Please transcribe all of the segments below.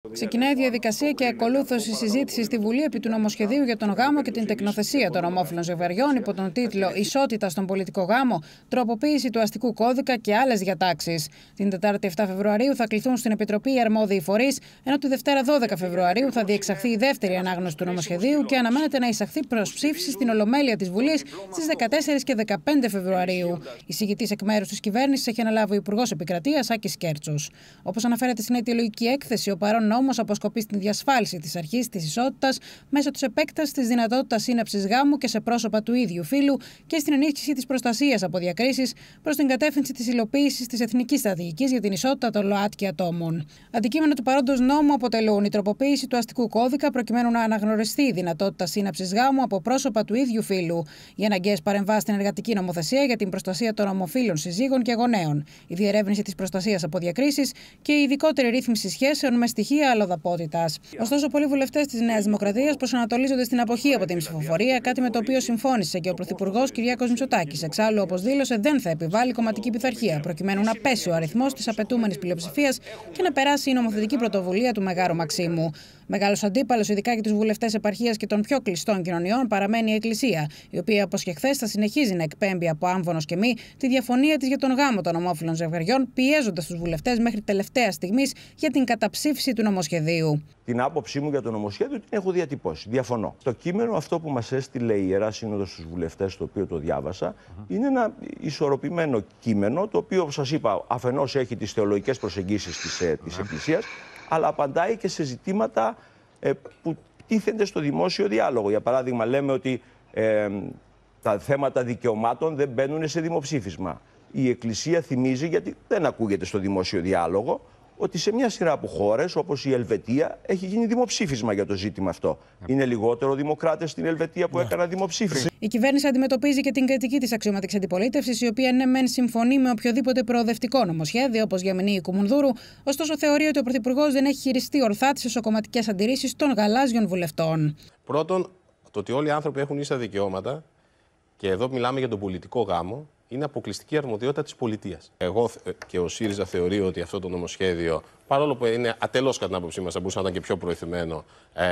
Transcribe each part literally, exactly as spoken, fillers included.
Ξεκινάει η διαδικασία και ακολούθως η συζήτηση στη Βουλή επί του νομοσχεδίου για τον γάμο και την τεκνοθεσία των ομόφυλων ζευγαριών υπό τον τίτλο «Ισότητα στον πολιτικό γάμο, τροποποίηση του αστικού κώδικα και άλλες διατάξεις». Την Τετάρτη επτά Φεβρουαρίου θα κληθούν στην Επιτροπή οι αρμόδιοι φορείς, ενώ τη Δευτέρα δώδεκα Φεβρουαρίου θα διεξαχθεί η δεύτερη ανάγνωση του νομοσχεδίου και αναμένεται να εισαχθεί προς ψήφιση στην Ολομέλεια της Βουλής στις δεκατέσσερις και δεκαπέντε Φεβρουαρίου. Εισηγητής εκ μέρους της κυβέρνησης έχει αναλάβει ο Υπουργός Επικρατείας Άκης Κέρτσος. Όπως αναφέρεται στην αιτιολογική έκθεση, ο παρόν νόμος αποσκοπεί στην διασφάλιση της αρχής της ισότητας μέσω της επέκτασης της δυνατότητας σύναψης γάμου και σε πρόσωπα του ίδιου φύλου και στην ενίσχυση της προστασίας από διακρίσεις προς την κατεύθυνση της υλοποίησης της Εθνικής Στρατηγικής για την Ισότητα των ΛΟΑΤΚΙ ατόμων. Αντικείμενο του παρόντος νόμου αποτελούν η τροποποίηση του αστικού κώδικα προκειμένου να αναγνωριστεί η δυνατότητα σύναψης γάμου από πρόσωπα του ίδιου φύλου, οι αναγκαίες παρεμβάσεις στην εργατική νομοθεσία για την προστασία των ομοφύλων συζύγων και γονέων, η διερεύνηση της προστασίας από διακρίσεις και η ειδικότερη ρύθμιση σχέσεων με στοιχεία αλλοδαπότητας. Ωστόσο, πολλοί βουλευτές της Νέας Δημοκρατίας προσανατολίζονται στην αποχή από την ψηφοφορία, κάτι με το οποίο συμφώνησε και ο Πρωθυπουργός Κυριάκος Μητσοτάκης. Εξάλλου, όπως δήλωσε, δεν θα επιβάλλει κομματική πειθαρχία, προκειμένου να πέσει ο αριθμός της απαιτούμενης πλειοψηφίας και να περάσει η νομοθετική πρωτοβουλία του Μεγάρου Μαξίμου. Μεγάλος αντίπαλος, ειδικά για τους βουλευτές επαρχίας και των πιο κλειστών κοινωνιών, παραμένει η Εκκλησία, η οποία, όπως και χθες, θα συνεχίζει να εκπέμπει από άμβονος και μη τη διαφωνία της για τον γάμο των ομόφυλων ζευγαριών, πιέζοντας τους βουλευτές μέχρι τελευταία στιγμής για την καταψήφιση του νομοσχεδίου. Την άποψή μου για το νομοσχέδιο την έχω διατυπώσει. Διαφωνώ. Το κείμενο αυτό που μας έστειλε η Ιερά Σύνοδος στους βουλευτές, το οποίο το διάβασα, uh-huh. είναι ένα ισορροπημένο κείμενο, το οποίο, όπως σας είπα, αφενός έχει τις θεολογικές προσεγγίσεις της, ε, της uh-huh. Εκκλησίας, αλλά απαντάει και σε ζητήματα ε, που τίθενται στο δημόσιο διάλογο. Για παράδειγμα, λέμε ότι ε, τα θέματα δικαιωμάτων δεν μπαίνουν σε δημοψήφισμα. Η Εκκλησία θυμίζει, γιατί δεν ακούγεται στο δημόσιο διάλογο, ότι σε μια σειρά από χώρες, όπως η Ελβετία, έχει γίνει δημοψήφισμα για το ζήτημα αυτό. Είναι λιγότερο δημοκράτες στην Ελβετία που έκαναν δημοψήφισμα. Η κυβέρνηση αντιμετωπίζει και την κριτική της αξιωματικής αντιπολίτευσης, η οποία ναι μεν συμφωνεί με οποιοδήποτε προοδευτικό νομοσχέδιο, όπως για Μηνύη Κουμουνδούρου, ωστόσο θεωρεί ότι ο Πρωθυπουργός δεν έχει χειριστεί ορθά τις εσωκομματικές αντιρρήσεις των γαλάζιων βουλευτών. Πρώτον, το ότι όλοι οι άνθρωποι έχουν ίσα δικαιώματα, και εδώ μιλάμε για τον πολιτικό γάμο, είναι αποκλειστική αρμοδιότητα της πολιτείας. Εγώ και ο ΣΥΡΙΖΑ θεωρεί ότι αυτό το νομοσχέδιο, παρόλο που είναι ατελώς κατά την άποψή μας, θα μπορούσε να ήταν και πιο προηθυμένο, ε,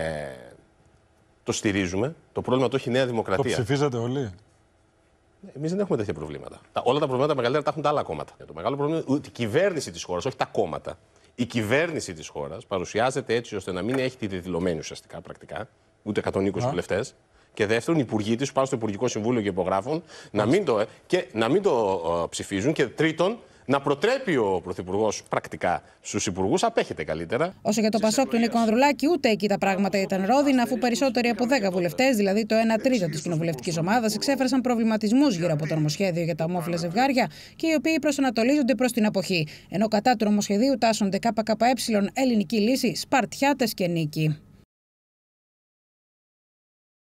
το στηρίζουμε. Το πρόβλημα το έχει η Νέα Δημοκρατία. Το ψηφίζατε όλοι. Εμείς δεν έχουμε τέτοια προβλήματα. Τα, όλα τα προβλήματα μεγαλύτερα τα έχουν τα άλλα κόμματα. Το μεγάλο πρόβλημα είναι ότι η κυβέρνηση της χώρας, όχι τα κόμματα, η κυβέρνηση της χώρας παρουσιάζεται έτσι ώστε να μην έχει τη δεδηλωμένη ουσιαστικά πρακτικά, ούτε εκατόν είκοσι βουλευτές. Και δεύτερον, οι υπουργοί της πάνε στο Υπουργικό Συμβούλιο και υπογράφουν να μην το, και να μην το uh, ψηφίζουν. Και τρίτον, να προτρέπει ο Πρωθυπουργός πρακτικά στους υπουργούς, απέχεται καλύτερα. Όσο για το Πασόκ του Νίκο Ανδρουλάκη, ούτε εκεί τα πράγματα ήταν ρόδινα, αφού περισσότεροι από δέκα βουλευτές, δηλαδή το ένα τρίτο της κοινοβουλευτικής ομάδας, εξέφρασαν προβληματισμούς γύρω από το νομοσχέδιο για τα ομόφυλα ζευγάρια και οι οποίοι προσανατολίζονται προς την αποχή. Ενώ κατά του νομοσχεδίου τάσσονται ΚΚΕ, Ελληνική Λύση, Σπαρτιάτες και Νίκη.